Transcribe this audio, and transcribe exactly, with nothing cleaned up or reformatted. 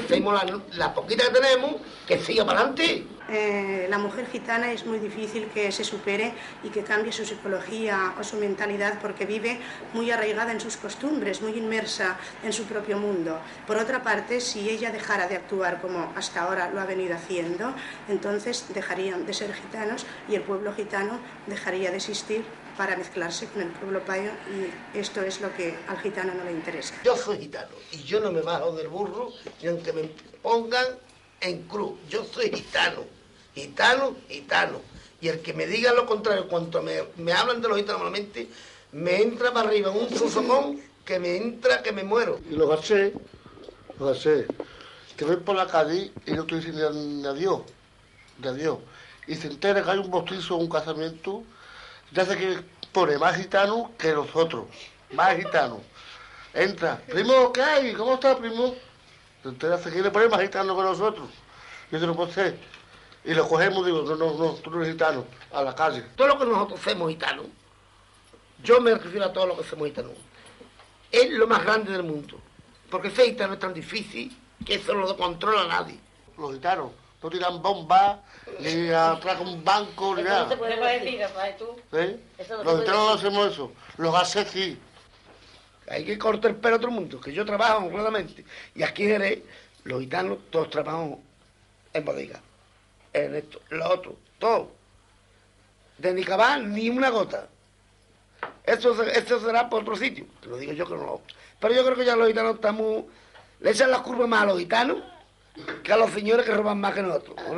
hacemos la, la poquita que tenemos, que siga para adelante. Eh, la mujer gitana es muy difícil que se supere y que cambie su psicología o su mentalidad porque vive muy arraigada en sus costumbres, muy inmersa en su propio mundo. Por otra parte, si ella dejara de actuar como hasta ahora lo ha venido haciendo, entonces dejarían de ser gitanos y el pueblo gitano dejaría de existir para mezclarse con el pueblo payo, y esto es lo que al gitano no le interesa. Yo soy gitano y yo no me bajo del burro ni aunque me pongan en cruz. Yo soy gitano, gitano, gitano. Y el que me diga lo contrario, cuando me, me hablan de los gitanos normalmente, me entra para arriba un sofocón que me entra, que me muero. Y los gasé, los gasé, que ven por la calle y no te dicen ni adiós, de adiós. Y se entera que hay un bautizo o un casamiento, ya sé que pone más gitano que nosotros, más gitano. Entra, primo, ¿qué hay? ¿Cómo está, primo? Se entera, se quiere poner más gitano que nosotros. Yo se lo puedo hacer. Y lo cogemos, digo, no, no, no, tú no eres gitano, a la calle. Todo lo que nosotros hacemos gitanos, yo me refiero a todo lo que hacemos gitanos, es lo más grande del mundo. Porque ser gitano es tan difícil que eso no lo controla nadie. Los gitanos no tiran bombas, ni atracan un banco, ni Eso nada. no se puede decir, Rafael, tú. ¿Sí? Eso no Los se gitanos no puede hacemos eso. Los gases sí. Hay que cortar el pelo a todo el mundo, que yo trabajo honradamente. Y aquí en Jerez, los gitanos todos trabajamos en bodega. En esto, lo otro, todo. De ni cabal, ni una gota. Eso, eso será por otro sitio. Te lo digo yo que no lo. Pero yo creo que ya los gitanos estamos. Le echan las curvas más a los gitanos que a los señores que roban más que nosotros.